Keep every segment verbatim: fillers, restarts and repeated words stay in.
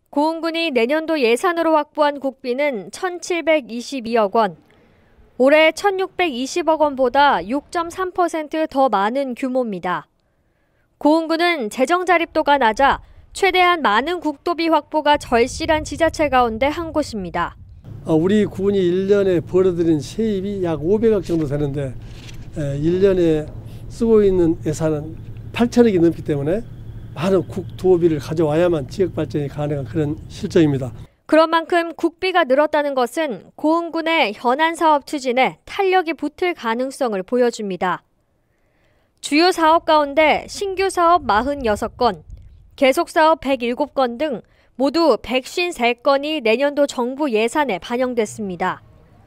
고흥군이 내년도 예산으로 확보한 국비는 천칠백이십이억 원, 올해 천육백이십억 원보다 육 점 삼 퍼센트 더 많은 규모입니다. 고흥군은 재정 자립도가 낮아 최대한 많은 국도비 확보가 절실한 지자체 가운데 한 곳입니다. 우리 군이 일 년에 벌어들인 세입이 약 오백억 정도 되는데 일 년에 쓰고 있는 예산은 팔천억이 넘기 때문에 많은 국도비를 가져와야만 지역 발전이 가능한 그런 실정입니다. 그런 만큼 국비가 늘었다는 것은 고흥군의 현안 사업 추진에 탄력이 붙을 가능성을 보여줍니다. 주요 사업 가운데 신규 사업 사십육 건, 계속 사업 백칠 건 등 모두 백오십삼 건이 내년도 정부 예산에 반영됐습니다.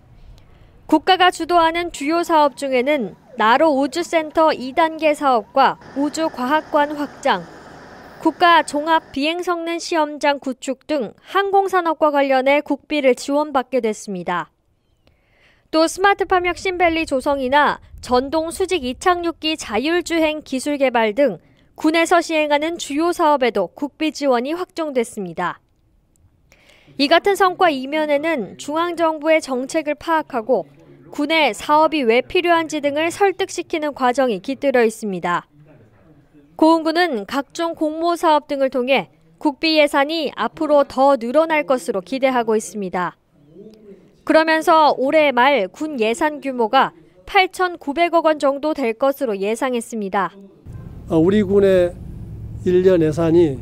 국가가 주도하는 주요 사업 중에는 나로 우주센터 이 단계 사업과 우주과학관 확장, 국가 종합 비행성능 시험장 구축 등 항공산업과 관련해 국비를 지원받게 됐습니다. 또 스마트팜 혁신밸리 조성이나 전동 수직 이착륙기 자율주행 기술 개발 등 군에서 시행하는 주요 사업에도 국비 지원이 확정됐습니다. 이 같은 성과 이면에는 중앙정부의 정책을 파악하고 군에 사업이 왜 필요한지 등을 설득시키는 과정이 깃들어 있습니다. 고흥군은 각종 공모 사업 등을 통해 국비 예산이 앞으로 더 늘어날 것으로 기대하고 있습니다. 그러면서 올해 말 군 예산 규모가 팔천구백억 원 정도 될 것으로 예상했습니다. 우리 군의 일 년 예산이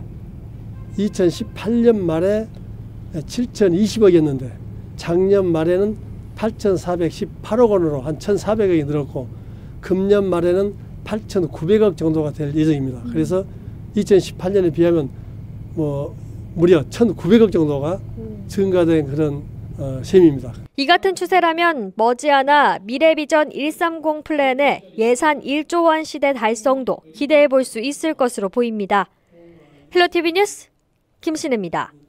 이천십팔 년 말에 칠천이십억이었는데 작년 말에는 팔천사백십팔억 원으로 한 천사백억이 늘었고 금년 말에는 팔천구백억 정도가 될 예정입니다. 그래서 이천십팔 년에 비하면 뭐 무려 천구백억 정도가 증가된 그런 어, 셈입니다. 이 같은 추세라면 머지않아 미래비전 백삼십 플랜의 예산 일조 원 시대 달성도 기대해 볼 수 있을 것으로 보입니다. 헬로티비 뉴스 김신혜입니다.